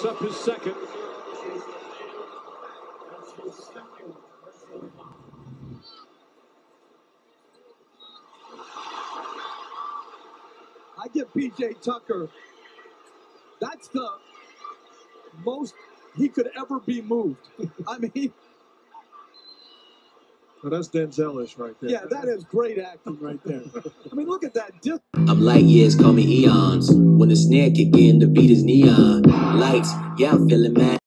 picks up his second. I give P.J. Tucker, that's the most he could ever be moved. I mean, well, that's Denzel-ish right there. Yeah, that is great acting right there. I mean, look at that. I'm light years, call me eons. When the snare kick in, the beat is neon. Lights, yeah, I'm feeling mad.